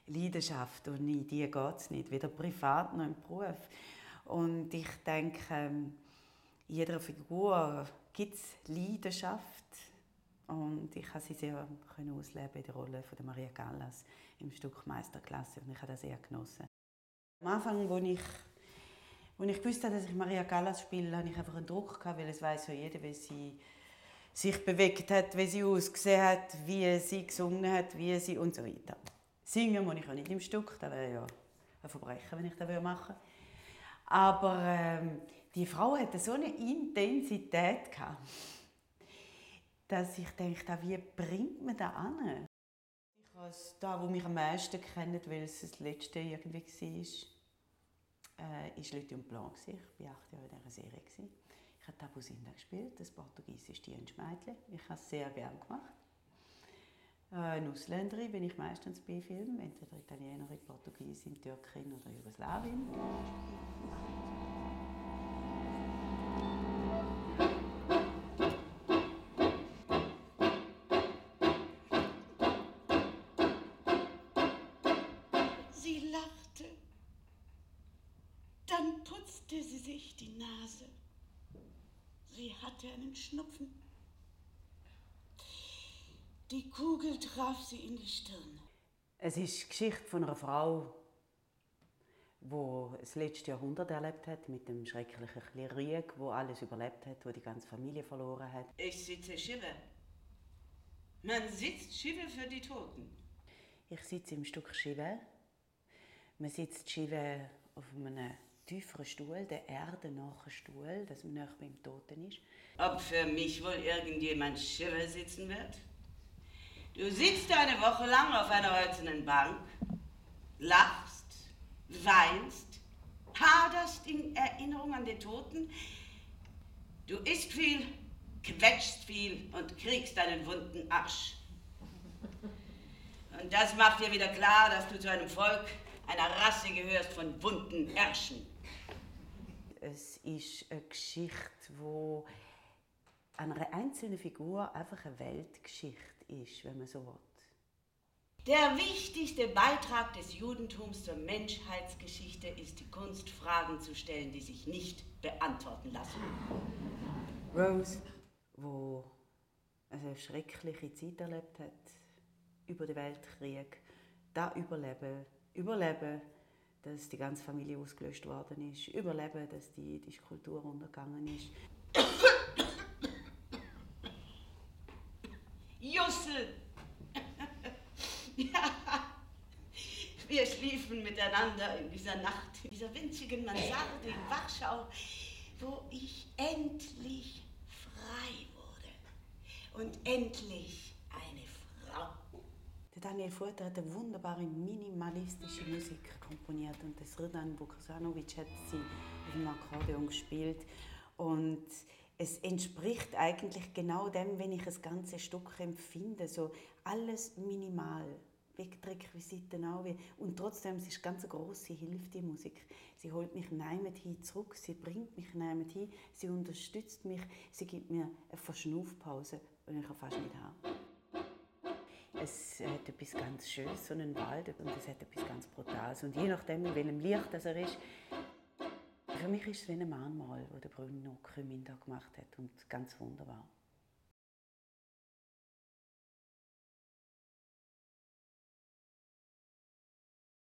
Leidenschaft und in die geht es nicht, weder privat noch im Beruf. Und ich denke, in jeder Figur gibt es Leidenschaft. Und ich konnte sie sehr ausleben in der Rolle von Maria Callas im Stück Meisterklasse. Und ich habe das sehr genossen. Am Anfang, als ich wusste, dass ich Maria Callas spiele, hatte ich einfach einen Druck, weil es weiss ja jeder, wie sie sich bewegt hat, wie sie ausgesehen hat, wie sie gesungen hat, wie sie und so weiter. Singen muss ich ja nicht im Stück, das wäre ja ein Verbrechen, wenn ich das machen würde. Aber die Frau hatte so eine Intensität, dass ich dachte, wie bringt man das an? Ich habe das, was mich am meisten kennt, weil es das letzte irgendwie war, Lithium Blanc. Ich war 8 Jahre in dieser Serie. Ich habe Tabusinda gespielt, das portugiesische Dienstmädchen. Ich habe es sehr gerne gemacht. Eine Ausländerin bin ich meistens bei Filmen, entweder Italienerin, Portugiesin, Türkin oder Jugoslawin. Sie lachte. Dann putzte sie sich die Nase. Sie hatte einen Schnupfen. Die Kugel traf sie in die Stirn. Es ist die Geschichte von einer Frau, die das letzte Jahrhundert erlebt hat, mit dem schrecklichen Krieg, wo alles überlebt hat, wo die ganze Familie verloren hat. Ich sitze Schiffe. Man sitzt Schiffe für die Toten. Ich sitze im Stück Schiffe. Man sitzt Schiffe auf einem tieferen Stuhl, der Erde nahen Stuhl, dass man nach beim Toten ist. Ob für mich wohl irgendjemand Schiffe sitzen wird? Du sitzt eine Woche lang auf einer hölzernen Bank, lachst, weinst, haderst in Erinnerung an die Toten. Du isst viel, quetschst viel und kriegst einen wunden Arsch. Und das macht dir wieder klar, dass du zu einem Volk, einer Rasse gehörst von wunden Ärschen. Es ist eine Geschichte, wo einer einzelnen Figur einfach eine Weltgeschichte ist, wenn man so will. Der wichtigste Beitrag des Judentums zur Menschheitsgeschichte ist die Kunst, Fragen zu stellen, die sich nicht beantworten lassen. Rose, wo eine schreckliche Zeit erlebt hat, über den Weltkrieg, da überleben, dass die ganze Familie ausgelöscht worden ist, überleben, dass die jüdische Kultur untergegangen ist. Jussel! Ja, wir schliefen miteinander in dieser Nacht, in dieser winzigen Mansarde in Warschau, wo ich endlich frei wurde und endlich eine Frau. Der Daniel Futter hat eine wunderbare minimalistische Musik komponiert und das Rdan Vukasanovic hat sie auf dem Akkordeon gespielt und es entspricht eigentlich genau dem, wenn ich das ganze Stück empfinde, so alles minimal, wegen der Requisiten auch. Und trotzdem, es ist ganz eine grosse Hilfe, die Musik. Sie holt mich neimet hin zurück, sie bringt mich neimet hin, sie unterstützt mich, sie gibt mir eine Verschnaufpause, die ich fast nicht habe. Es hat etwas ganz Schönes, so einen Wald, und es hat etwas ganz Brutales. Und je nachdem, in welchem Licht das er ist, für mich ist es wie ein Mahnmal, das der Bruno Krümin da gemacht hat und ganz wunderbar.